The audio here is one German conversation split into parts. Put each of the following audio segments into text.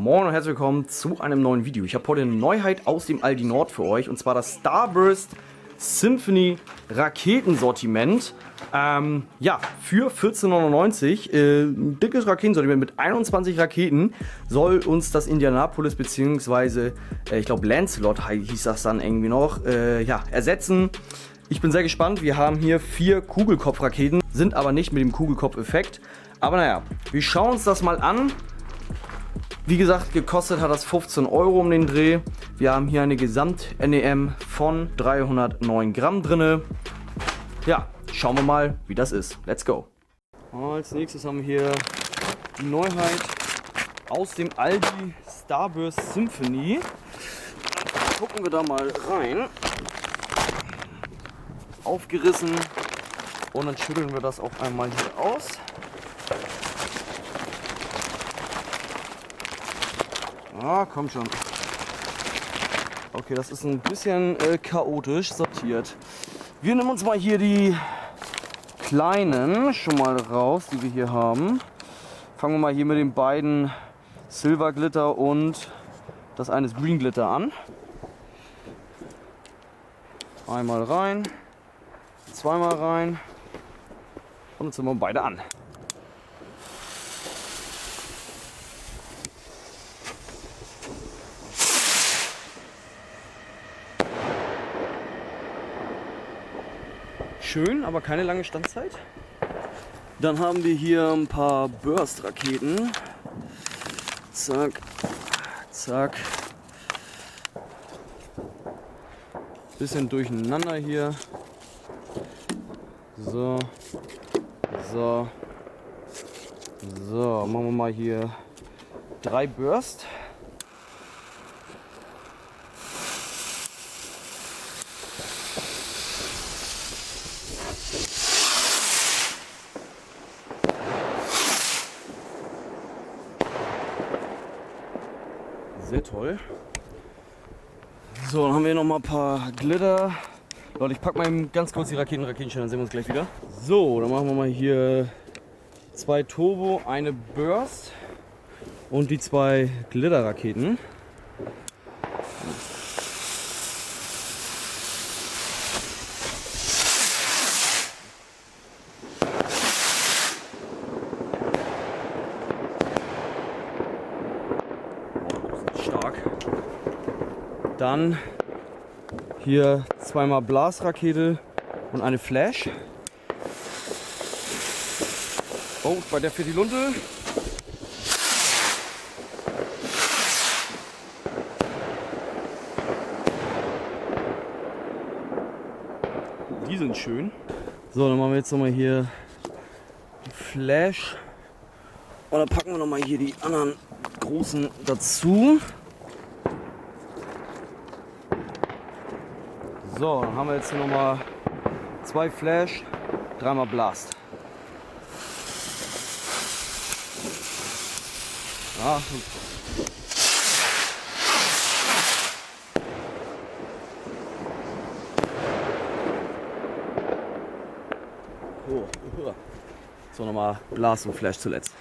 Moin und herzlich willkommen zu einem neuen Video. Ich habe heute eine Neuheit aus dem Aldi Nord für euch, und zwar das Starburst Symphony Raketensortiment. Ja, für 14,99 €. Ein dickes Raketensortiment mit 21 Raketen soll uns das Indianapolis bzw. ich glaube Lancelot hieß das dann irgendwie noch, ja, ersetzen. Ich bin sehr gespannt. Wir haben hier 4 Kugelkopfraketen, sind aber nicht mit dem Kugelkopf-Effekt. Aber naja, wir schauen uns das mal an. Wie gesagt, gekostet hat das 15 € um den Dreh. Wir haben hier eine Gesamt-NEM von 309 Gramm drinne. Ja, schauen wir mal, wie das ist. Let's go. Als nächstes haben wir hier die Neuheit aus dem Aldi Starburst Symphony. Gucken wir da mal rein. Aufgerissen. Und dann schütteln wir das auch einmal hier aus. Ah, komm schon. Okay, das ist ein bisschen chaotisch sortiert. Wir nehmen uns mal hier die kleinen schon mal raus, die wir hier haben. Fangen wir mal hier mit den beiden Silver Glitter und das eine ist Green Glitter an. Einmal rein, zweimal rein und jetzt sind wir beide an. Schön, aber keine lange Standzeit. Dann haben wir hier ein paar Burst-Raketen. Zack, zack. Bisschen durcheinander hier. So, so, so. Machen wir mal hier 3 Burst. Sehr toll. So, dann haben wir noch mal ein paar Glitter. Leute, ich packe mal eben ganz kurz die Raketenstellen, dann sehen wir uns gleich wieder. So, dann machen wir mal hier 2 Turbo, eine Burst und die 2 Glitter-Raketen. Stark. Dann hier zweimal Blasrakete und eine Flash. Oh, bei der fehlt die Lunte. Die sind schön. So, dann machen wir jetzt nochmal hier die Flash. Und dann packen wir nochmal hier die anderen großen dazu. So, dann haben wir jetzt hier nochmal 2 Flash, 3-mal Blast. Ja. So, nochmal Blast und Flash zuletzt.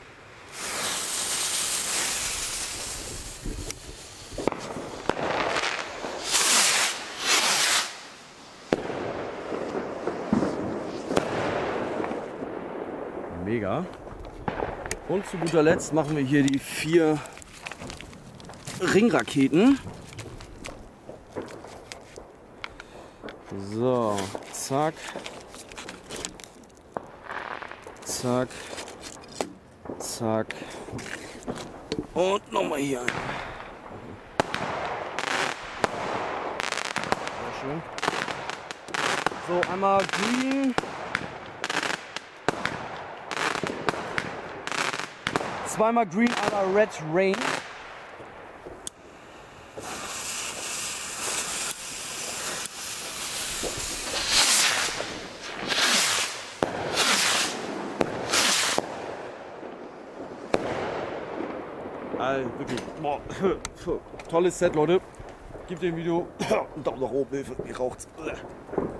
Mega. Und zu guter Letzt machen wir hier die 4 Ringraketen. So, zack, zack, zack und nochmal hier. Sehr schön. So, einmal green. Zweimal Green, einmal Red Rain. Wirklich, boah, tolles Set, Leute. Gebt dem Video einen Daumen nach oben, Hilfe, mir raucht's.